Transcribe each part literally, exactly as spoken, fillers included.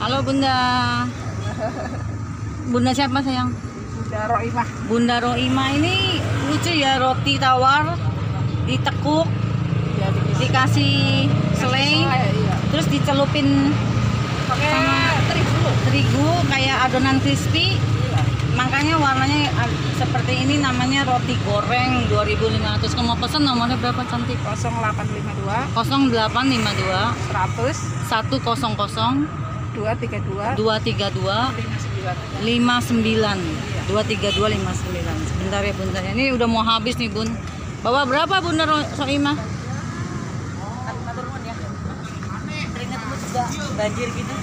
Halo Bunda. Bunda siapa sayang? Bunda Roimah. Bunda Roimah ini lucu ya, roti tawar ditekuk, Ya, dikasih selai, iya. terus dicelupin Pakai sama terigu. terigu kayak adonan crispy. Iya. Makanya warnanya ag- seperti ini, namanya roti goreng dua ribu lima ratus. Kamu mau pesen nomornya berapa cantik? nol delapan lima dua nol delapan lima dua seratus satu nol nol dua tiga dua dua tiga dua lima sembilan. lima sembilan dua tiga dua lima sembilan. Sebentar ya Bunda, ini udah mau habis nih Bun. Bawa berapa Bunda Soimah? ya. Teringat juga banjir gitu.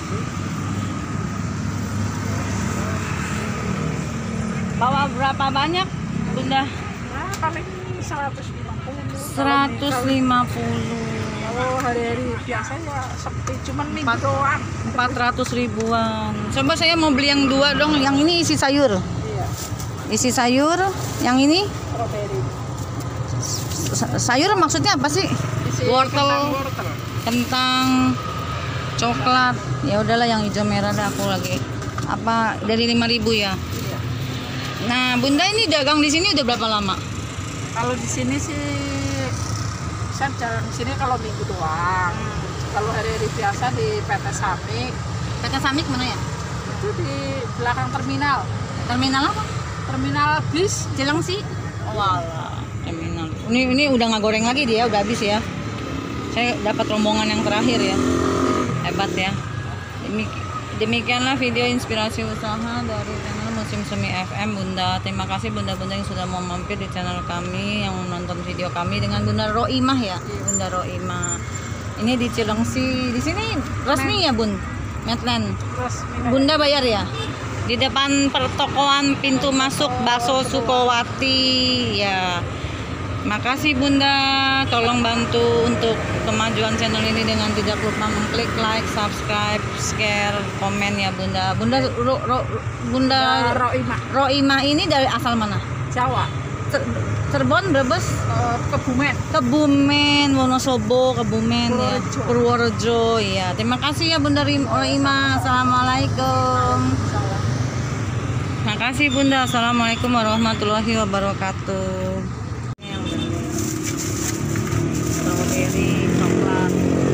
Bawa berapa banyak Bunda? Nah, paling seratus lima puluh. seratus lima puluh. Kalau hari-hari biasa ya sepi, cuman minggu doang. empat ratus ribuan. Coba saya mau beli yang dua dong. Yang ini isi sayur. Iya. Isi sayur. Yang ini Strawberry. sayur maksudnya apa sih? Isi Wortel, kentang wortel. kentang, coklat. Ya udahlah yang hijau merah dah aku lagi. Apa dari lima ribu ya? Iya. Nah, Bunda ini dagang di sini udah berapa lama? Kalau di sini sih saya jarang di sini kalau minggu doang. Kalau hari-hari biasa di P T Samik, P T Samik mana ya? itu di belakang terminal. Terminal apa? Terminal bis. Cilengsi. Oh, walah, terminal. Ini ini udah nggak goreng lagi dia, udah habis ya. Saya dapat rombongan yang terakhir ya. Hebat ya. Demik- Demikianlah video inspirasi usaha dari channel Musim Semi F M Bunda. Terima kasih Bunda-bunda yang sudah mau mampir di channel kami, yang menonton video kami dengan Bunda Roimah ya. Bunda Roimah. Ini di Cilengsi. Di sini resmi ya Bun? Medland. Terus ini Bunda bayar ya? Di depan pertokoan pintu masuk Bakso Sukowati ya. Makasih Bunda, tolong bantu untuk kemajuan channel ini dengan tidak lupa mengklik like, subscribe, share, komen ya Bunda. Bunda ro, ro, Bunda Roimah. Roimah ini dari asal mana? Jawa. Cer- Cirebon, Brebes, Eh, Kebumen. Kebumen, Wonosobo, Kebumen ya, Purworejo. Purworejo ya. Terima kasih ya Bunda Rim- Roimah. Assalamualaikum. Makasih Bunda. Assalamualaikum warahmatullahi wabarakatuh. Ini yang bening. Strawberry, coklat.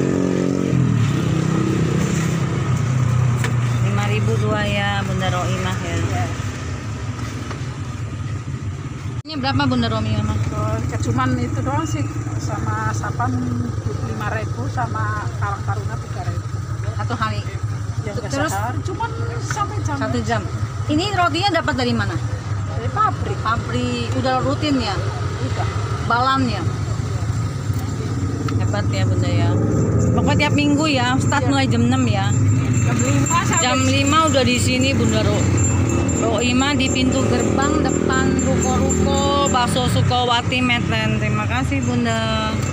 lima ribu dua ya Bunda Roimah ya. Ya. Ini berapa Bunda Roimah? Eh, cuman itu doang sih, sama sapan lima ribu, sama karang taruna tiga ribu. Satu hari. Yang nggak Terus? sehari, cuman sampai jam Satu jam. Ini rotinya dapat dari mana? dari pabrik. Pabrik, udah rutin ya? Udah. Balan ya? Hebat ya Bunda ya. Pokoknya tiap minggu ya, start Iya. mulai jam enam ya. Jam lima sampai Jam lima udah di sini Bunda Ro. Roimah di pintu gerbang depan ruko-ruko Bakso Sukowati Medland. Terima kasih Bunda.